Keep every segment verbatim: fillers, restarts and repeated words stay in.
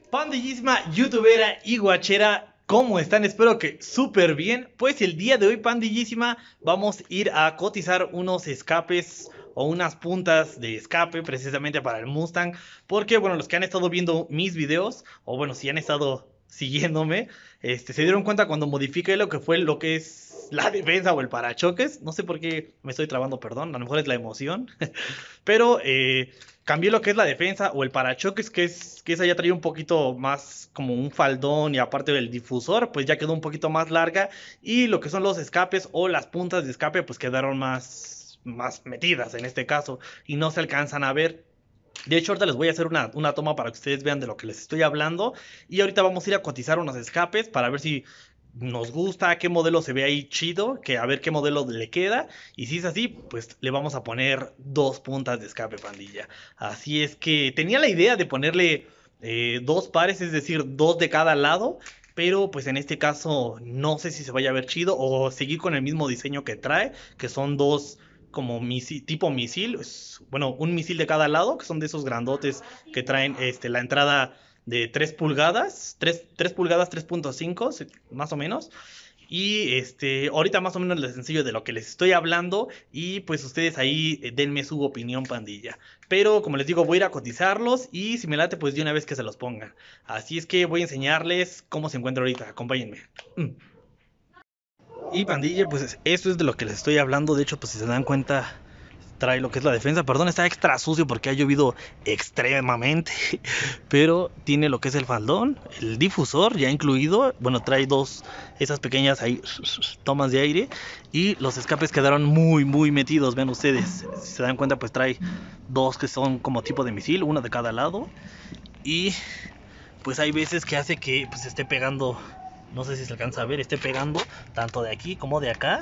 Pandillísima, youtubera y guachera, ¿cómo están? Espero que súper bien. Pues el día de hoy, pandillísima, vamos a ir a cotizar unos escapes o unas puntas de escape precisamente para el Mustang. Porque, bueno, los que han estado viendo mis videos, o bueno, si han estado siguiéndome, este, se dieron cuenta cuando modifiqué lo que fue lo que es la defensa o el parachoques. No sé por qué me estoy trabando, perdón, a lo mejor es la emoción. Pero eh, cambié lo que es la defensa o el parachoques, que es que esa ya traía un poquito más como un faldón, y aparte del difusor, pues ya quedó un poquito más larga. Y lo que son los escapes o las puntas de escape, pues quedaron más, más metidas en este caso y no se alcanzan a ver. De hecho, ahorita les voy a hacer una, una toma para que ustedes vean de lo que les estoy hablando. Y ahorita vamos a ir a cotizar unos escapes para ver si nos gusta, qué modelo se ve ahí chido, que a ver qué modelo le queda. Y si es así, pues le vamos a poner dos puntas de escape, pandilla. Así es que tenía la idea de ponerle eh, dos pares, es decir, dos de cada lado. Pero pues en este caso no sé si se vaya a ver chido o seguir con el mismo diseño que trae, que son dos como misil, tipo misil, es, bueno, un misil de cada lado, que son de esos grandotes que traen este, la entrada de tres pulgadas, tres, tres pulgadas, tres punto cinco, más o menos. Y este, ahorita más o menos les enseño de lo que les estoy hablando y pues ustedes ahí eh, denme su opinión, pandilla. Pero como les digo, voy a ir a cotizarlos y si me late, pues de una vez que se los pongan. Así es que voy a enseñarles cómo se encuentra ahorita, acompáñenme. Mm. Y pandilla, pues esto es de lo que les estoy hablando. De hecho, pues si se dan cuenta, trae lo que es la defensa. Perdón, está extra sucio porque ha llovido extremadamente. Pero tiene lo que es el faldón, el difusor ya incluido. Bueno, trae dos, esas pequeñas ahí, tomas de aire. Y los escapes quedaron muy, muy metidos. Vean ustedes, si se dan cuenta, pues trae dos que son como tipo de misil, uno de cada lado. Y pues hay veces que hace que pues esté pegando. No sé si se alcanza a ver, esté pegando tanto de aquí como de acá.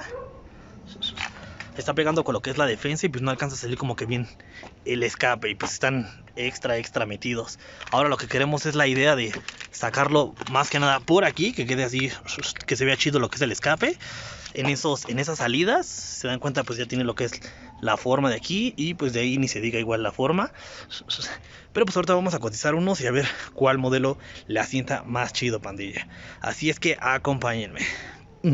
Está pegando con lo que es la defensa y pues no alcanza a salir como que bien el escape. Y pues están extra, extra metidos. Ahora lo que queremos es la idea de sacarlo más que nada por aquí, que quede así, que se vea chido lo que es el escape. En, esos, en esas salidas, se dan cuenta, pues ya tiene lo que es la forma de aquí. Y pues de ahí ni se diga igual la forma. Pero pues ahorita vamos a cotizar unos y a ver cuál modelo le asienta más chido, pandilla. Así es que acompáñenme. Mm.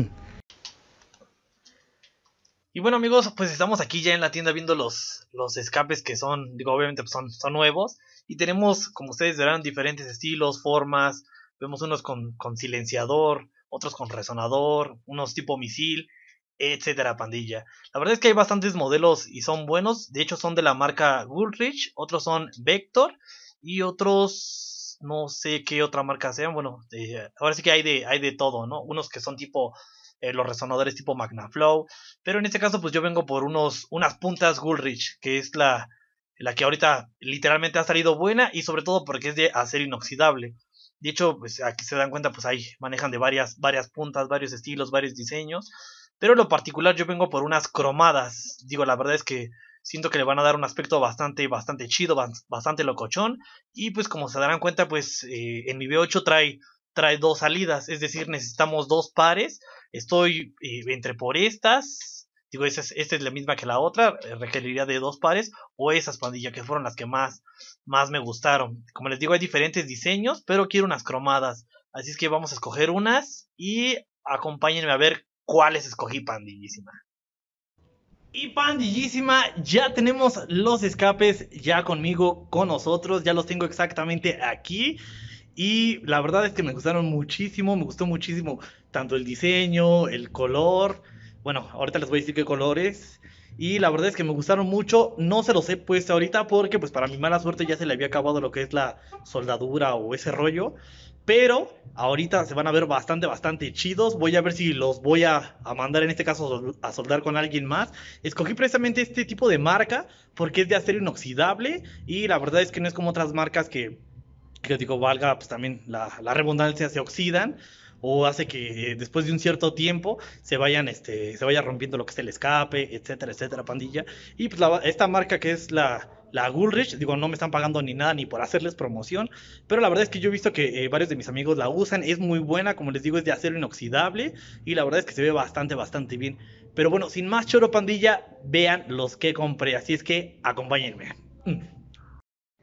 Y bueno, amigos, pues estamos aquí ya en la tienda viendo los, los escapes que son, digo, obviamente pues son, son nuevos. Y tenemos, como ustedes verán, diferentes estilos, formas. Vemos unos con, con silenciador, otros con resonador, unos tipo misil, etcétera, pandilla. La verdad es que hay bastantes modelos y son buenos. De hecho, son de la marca Goodrich, otros son Vector y otros no sé qué otra marca sean. Bueno, eh, ahora sí que hay de, hay de todo, ¿no? Unos que son tipo eh, los resonadores tipo Magnaflow. Pero en este caso, pues yo vengo por unos, unas puntas Goodrich, que es la, la que ahorita literalmente ha salido buena y sobre todo porque es de acero inoxidable. De hecho, pues aquí se dan cuenta, pues ahí manejan de varias, varias puntas, varios estilos, varios diseños. Pero en lo particular yo vengo por unas cromadas. Digo, la verdad es que siento que le van a dar un aspecto bastante, bastante chido, bastante locochón. Y pues como se darán cuenta, pues eh, en mi V ocho trae, trae dos salidas. Es decir, necesitamos dos pares. Estoy eh, entre por estas. Digo, esta es, esta es la misma que la otra. Eh, requeriría de dos pares. O esas, pandillas, que fueron las que más, más me gustaron. Como les digo, hay diferentes diseños, pero quiero unas cromadas. Así es que vamos a escoger unas. Y acompáñenme a ver cuáles escogí, pandillísima. Y pandillísima, ya tenemos los escapes ya conmigo, con nosotros. Ya los tengo exactamente aquí. Y la verdad es que me gustaron muchísimo, me gustó muchísimo tanto el diseño, el color. Bueno, ahorita les voy a decir qué colores. Y la verdad es que me gustaron mucho. No se los he puesto ahorita porque pues para mi mala suerte ya se le había acabado lo que es la soldadura o ese rollo. Pero ahorita se van a ver bastante, bastante chidos. Voy a ver si los voy a, a mandar en este caso a soldar con alguien más. Escogí precisamente este tipo de marca porque es de acero inoxidable. Y la verdad es que no es como otras marcas que que digo, valga, pues también la, la redundancia, se oxidan o hace que eh, después de un cierto tiempo se vayan, este, se vaya rompiendo lo que es el escape, etcétera, etcétera, pandilla. Y pues la, esta marca que es la, la Goodrich, digo, no me están pagando ni nada ni por hacerles promoción, pero la verdad es que yo he visto que eh, varios de mis amigos la usan, es muy buena, como les digo, es de acero inoxidable y la verdad es que se ve bastante, bastante bien. Pero bueno, sin más choro, pandilla, vean los que compré, así es que acompáñenme. Mm.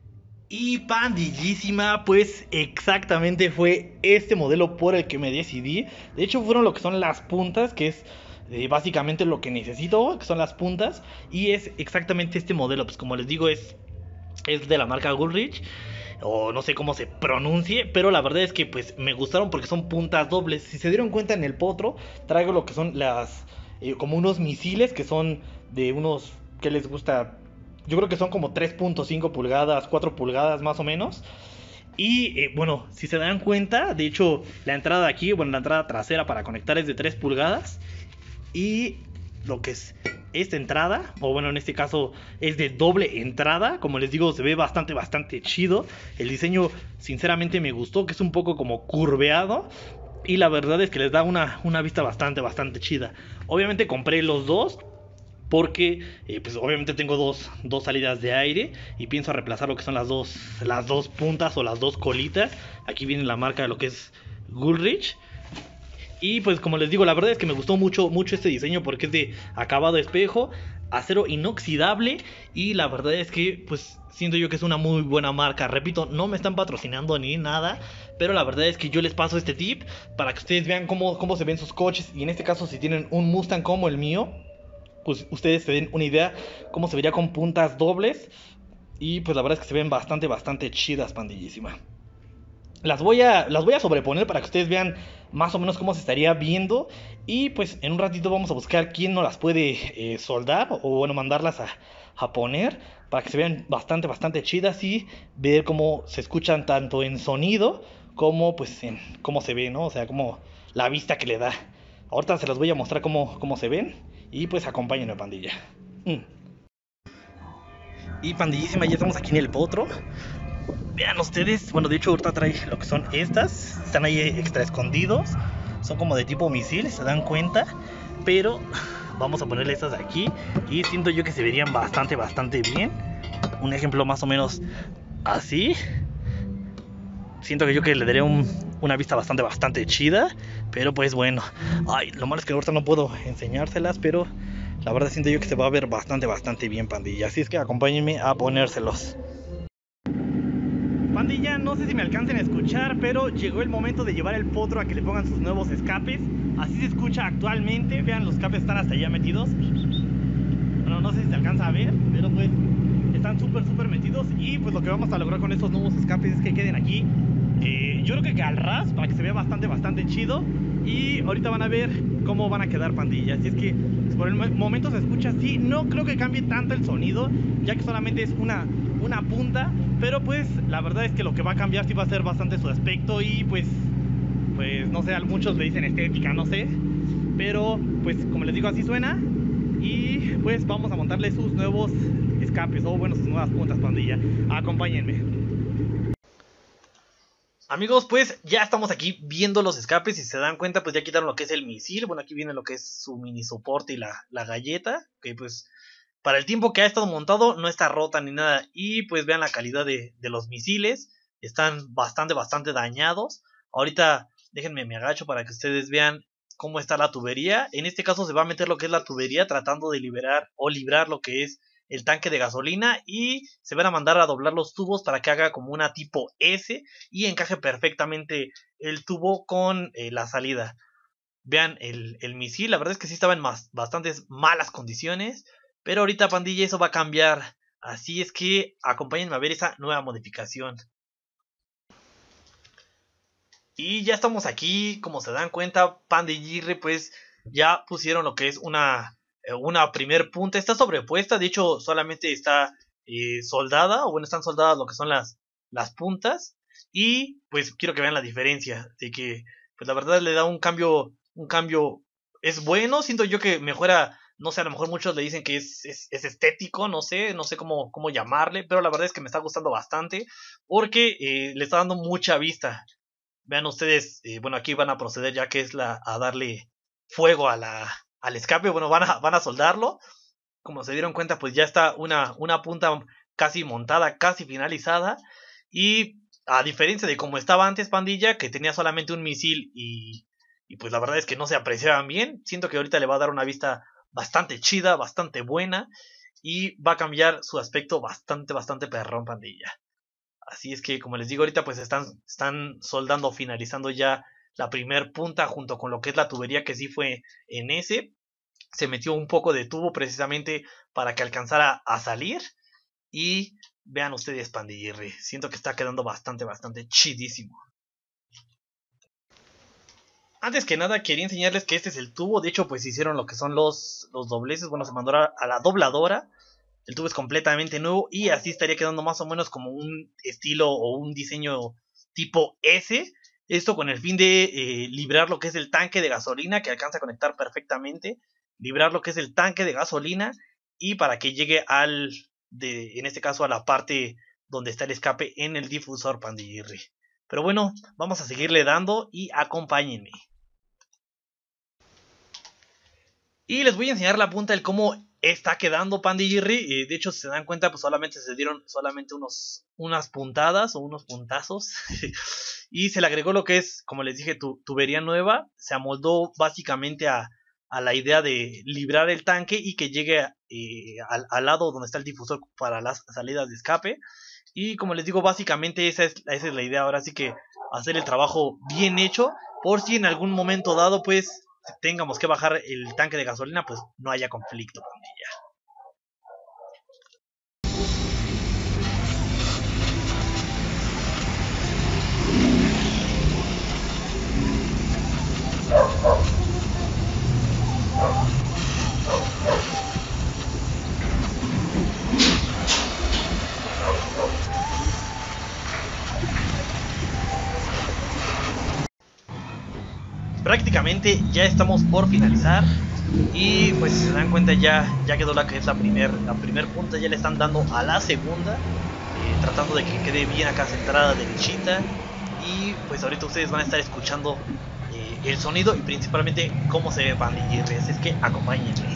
Y pandillísima, pues exactamente fue este modelo por el que me decidí. De hecho fueron lo que son las puntas, que es eh, básicamente lo que necesito, que son las puntas. Y es exactamente este modelo, pues como les digo es, es de la marca Goodrich. O no sé cómo se pronuncie, pero la verdad es que pues me gustaron porque son puntas dobles. Si se dieron cuenta en el potro, traigo lo que son las... Eh, como unos misiles que son de unos... ¿Qué les gusta? Yo creo que son como tres punto cinco pulgadas, cuatro pulgadas más o menos. Y eh, bueno, si se dan cuenta, de hecho la entrada aquí, bueno, la entrada trasera para conectar es de tres pulgadas. Y lo que es esta entrada, o bueno, en este caso es de doble entrada. Como les digo, se ve bastante, bastante chido. El diseño sinceramente me gustó, que es un poco como curveado. Y la verdad es que les da una, una vista bastante, bastante chida. Obviamente compré los dos porque eh, pues obviamente tengo dos, dos salidas de aire y pienso reemplazar lo que son las dos, las dos puntas o las dos colitas. Aquí viene la marca de lo que es Goodrich. Y pues como les digo, la verdad es que me gustó mucho, mucho este diseño porque es de acabado espejo, acero inoxidable. Y la verdad es que pues siento yo que es una muy buena marca. Repito, no me están patrocinando ni nada, pero la verdad es que yo les paso este tip para que ustedes vean cómo, cómo se ven sus coches. Y en este caso si tienen un Mustang como el mío, pues ustedes se den una idea cómo se vería con puntas dobles. Y pues la verdad es que se ven bastante, bastante chidas, pandillísima. Las voy a, las voy a sobreponer para que ustedes vean más o menos cómo se estaría viendo. Y pues en un ratito vamos a buscar quién nos las puede eh, soldar o bueno, mandarlas a, a poner para que se vean bastante, bastante chidas y ver cómo se escuchan tanto en sonido como pues en cómo se ve, ¿no? O sea, como la vista que le da. Ahorita se las voy a mostrar cómo, cómo se ven y pues acompáñenme, pandilla. Mm. Y pandillísima, ya estamos aquí en el potro. Vean ustedes, bueno, de hecho ahorita trae lo que son estas. Están ahí extra escondidos. Son como de tipo misil, se dan cuenta. Pero vamos a ponerle estas de aquí. Y siento yo que se verían bastante, bastante bien. Un ejemplo más o menos así. Siento que yo que le daría un, una vista bastante, bastante chida. Pero pues bueno. Ay, lo malo es que ahorita no puedo enseñárselas, pero la verdad siento yo que se va a ver bastante, bastante bien, pandilla. Así es que acompáñenme a ponérselos. Pandilla, no sé si me alcancen a escuchar, pero llegó el momento de llevar el potro a que le pongan sus nuevos escapes. Así se escucha actualmente. Vean, los escapes están hasta allá metidos. Bueno, no sé si se alcanza a ver, pero pues están súper, súper metidos. Y pues lo que vamos a lograr con estos nuevos escapes es que queden aquí. Eh, yo creo que al ras, para que se vea bastante, bastante chido. Y ahorita van a ver cómo van a quedar, pandilla. Así es que pues, por el momento se escucha así. No creo que cambie tanto el sonido, ya que solamente es una, una punta. Pero pues la verdad es que lo que va a cambiar sí va a ser bastante su aspecto. Y pues, pues no sé, a muchos le dicen estética, no sé. Pero pues como les digo, así suena. Y pues vamos a montarle sus nuevos escapes, o bueno, sus nuevas puntas, pandilla. Acompáñenme. Amigos, pues ya estamos aquí viendo los escapes. Si se dan cuenta, pues ya quitaron lo que es el misil. Bueno, aquí viene lo que es su mini soporte y la, la galleta, que pues para el tiempo que ha estado montado no está rota ni nada. Y pues vean la calidad de, de los misiles. Están bastante, bastante dañados. Ahorita déjenme me agacho para que ustedes vean cómo está la tubería. En este caso se va a meter lo que es la tubería, tratando de liberar o librar lo que es el tanque de gasolina. Y se van a mandar a doblar los tubos para que haga como una tipo S y encaje perfectamente el tubo con eh, la salida. Vean el, el misil, la verdad es que sí estaba en más, bastantes malas condiciones. Pero ahorita, pandilla, eso va a cambiar. Así es que acompáñenme a ver esa nueva modificación. Y ya estamos aquí, como se dan cuenta, pandillirre, pues ya pusieron lo que es una, una primer punta. Está sobrepuesta, de hecho solamente está eh, soldada, o bueno, están soldadas lo que son las, las puntas. Y pues quiero que vean la diferencia, de que pues la verdad le da un cambio, un cambio, es bueno. Siento yo que mejora. No sé, a lo mejor muchos le dicen que es, es, es estético, no sé, no sé cómo, cómo llamarle, pero la verdad es que me está gustando bastante porque eh, le está dando mucha vista. Vean ustedes, eh, bueno, aquí van a proceder ya que es la a darle fuego a la, al escape. Bueno, van a, van a soldarlo. Como se dieron cuenta, pues ya está una, una punta casi montada, casi finalizada. Y a diferencia de como estaba antes, pandilla, que tenía solamente un misil y, y pues la verdad es que no se apreciaban bien, siento que ahorita le va a dar una vista bastante chida, bastante buena, y va a cambiar su aspecto bastante, bastante perrón, pandilla. Así es que, como les digo ahorita, pues están, están soldando, finalizando ya la primer punta junto con lo que es la tubería, que sí fue en ese. Se metió un poco de tubo precisamente para que alcanzara a salir. Y vean ustedes, pandillirri, siento que está quedando bastante, bastante chidísimo. Antes que nada quería enseñarles que este es el tubo. De hecho, pues hicieron lo que son los, los dobleces. Bueno, se mandó a la dobladora. El tubo es completamente nuevo y así estaría quedando más o menos como un estilo o un diseño tipo S. Esto con el fin de eh, librar lo que es el tanque de gasolina, que alcanza a conectar perfectamente. Librar lo que es el tanque de gasolina y para que llegue al, de, en este caso a la parte donde está el escape en el difusor, pandillirri. Pero bueno, vamos a seguirle dando y acompáñenme. Y les voy a enseñar la punta del cómo está quedando, pandillirri. Eh, de hecho, si se dan cuenta, pues solamente se dieron solamente unos, unas puntadas o unos puntazos. Y se le agregó lo que es, como les dije, tu, tubería nueva. Se amoldó básicamente a, a la idea de librar el tanque y que llegue eh, al, al lado donde está el difusor para las salidas de escape. Y como les digo, básicamente esa es, esa es la idea. Ahora sí que hacer el trabajo bien hecho, por si en algún momento dado, pues tengamos que bajar el tanque de gasolina, pues no haya conflicto, pandilla. Prácticamente ya estamos por finalizar y pues si se dan cuenta ya, ya quedó la que es la primer, la primer punta, ya le están dando a la segunda, eh, tratando de que quede bien acá centrada, derechita, y pues ahorita ustedes van a estar escuchando eh, el sonido y principalmente cómo se ve pandillirri, así es que acompáñenme.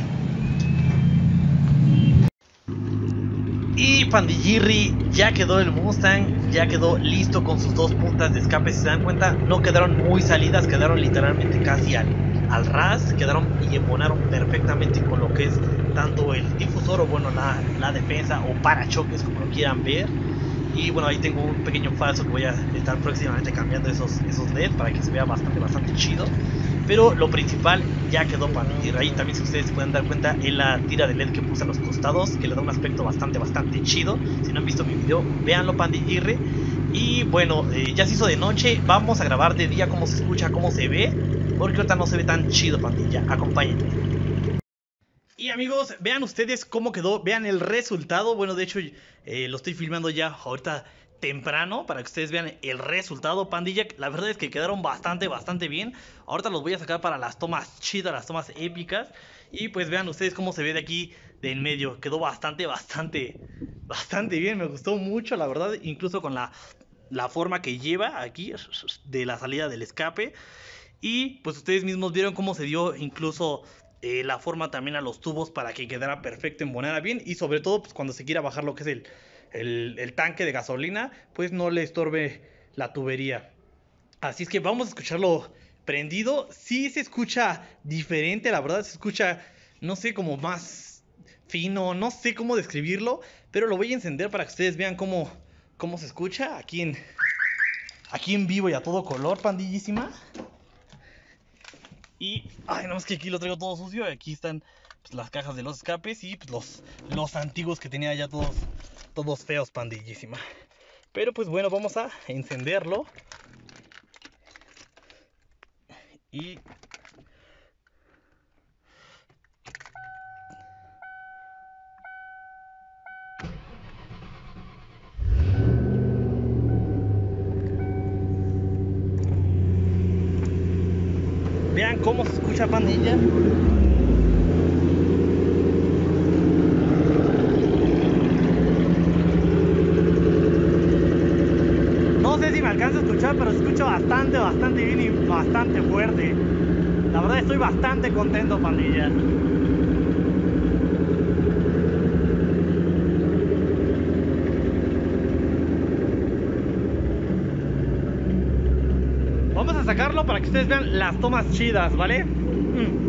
Y pandillirri, ya quedó el Mustang, ya quedó listo con sus dos puntas de escape. Si se dan cuenta, no quedaron muy salidas, quedaron literalmente casi al, al ras, quedaron y embonaron perfectamente con lo que es tanto el difusor o bueno, la, la defensa o parachoques, como lo quieran ver. Y bueno, ahí tengo un pequeño falso que voy a estar próximamente cambiando esos, esos L E D para que se vea bastante, bastante chido. Pero lo principal ya quedó, pandillirri. Ahí también, si ustedes pueden dar cuenta, en la tira de L E D que puse a los costados, que le da un aspecto bastante, bastante chido. Si no han visto mi video, véanlo, pandillirri. Y bueno, eh, ya se hizo de noche. Vamos a grabar de día cómo se escucha, cómo se ve, porque ahorita no se ve tan chido, pandilla. Acompáñenme. Y amigos, vean ustedes cómo quedó, vean el resultado. Bueno, de hecho, eh, lo estoy filmando ya ahorita temprano para que ustedes vean el resultado, pandilla. La verdad es que quedaron bastante, bastante bien. Ahorita los voy a sacar para las tomas chidas, las tomas épicas. Y pues vean ustedes cómo se ve de aquí, de en medio. Quedó bastante, bastante, bastante bien. Me gustó mucho, la verdad, incluso con la, la forma que lleva aquí de la salida del escape. Y pues ustedes mismos vieron cómo se dio incluso eh, la forma también a los tubos para que quedara perfecto, embonara bien. Y sobre todo pues cuando se quiera bajar lo que es el, el, el tanque de gasolina, pues no le estorbe la tubería. Así es que vamos a escucharlo prendido. Sí se escucha diferente, la verdad se escucha, no sé, como más fino, no sé cómo describirlo, pero lo voy a encender para que ustedes vean cómo, cómo se escucha aquí en, aquí en vivo y a todo color, pandillísima. Y, ay, no, es que aquí lo traigo todo sucio. Aquí están pues, las cajas de los escapes y pues, los, los antiguos que tenía ya todos, todos feos, pandillísima. Pero pues bueno, vamos a encenderlo. Y... vean cómo se escucha, pandilla. No sé si me alcanza a escuchar, pero se escucha bastante, bastante bien y bastante fuerte. La verdad estoy bastante contento, pandilla. Vamos a sacarlo para que ustedes vean las tomas chidas, ¿vale? Mm.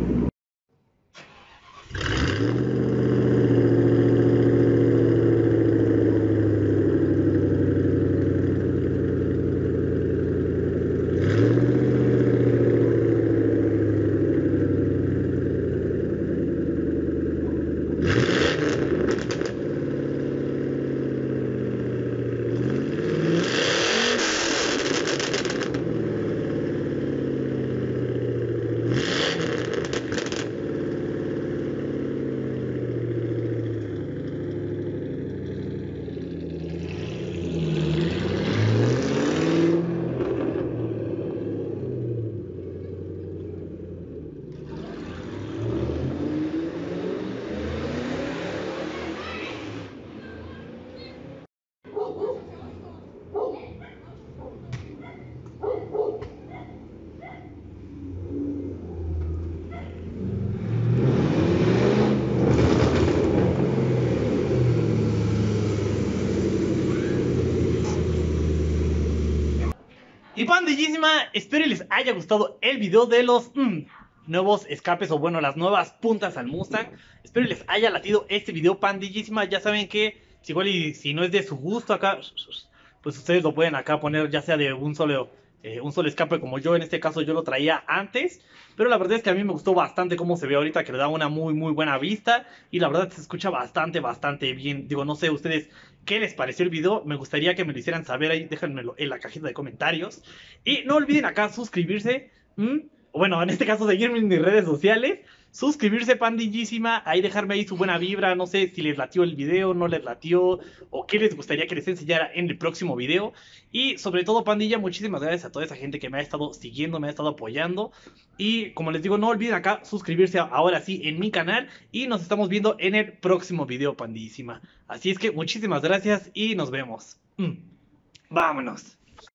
Y pandillísima, espero y les haya gustado el video de los mmm, nuevos escapes o bueno, las nuevas puntas al Mustang. Espero y les haya latido este video, pandillísima. Ya saben que si igual y si no es de su gusto acá, pues ustedes lo pueden acá poner ya sea de un solo, eh, un solo escape como yo. En este caso yo lo traía antes, pero la verdad es que a mí me gustó bastante cómo se ve ahorita, que le da una muy muy buena vista. Y la verdad se escucha bastante, bastante bien. Digo, no sé ustedes qué les pareció el video. Me gustaría que me lo hicieran saber ahí, déjenmelo en la cajita de comentarios. Y no olviden acá suscribirse, ¿m? Bueno, en este caso seguirme en mis redes sociales, suscribirse, pandillísima, ahí dejarme ahí su buena vibra, no sé si les latió el video, no les latió, o qué les gustaría que les enseñara en el próximo video. Y sobre todo, pandilla, muchísimas gracias a toda esa gente que me ha estado siguiendo, me ha estado apoyando. Y como les digo, no olviden acá suscribirse ahora sí en mi canal, y nos estamos viendo en el próximo video, pandillísima. Así es que muchísimas gracias y nos vemos. Mm. Vámonos.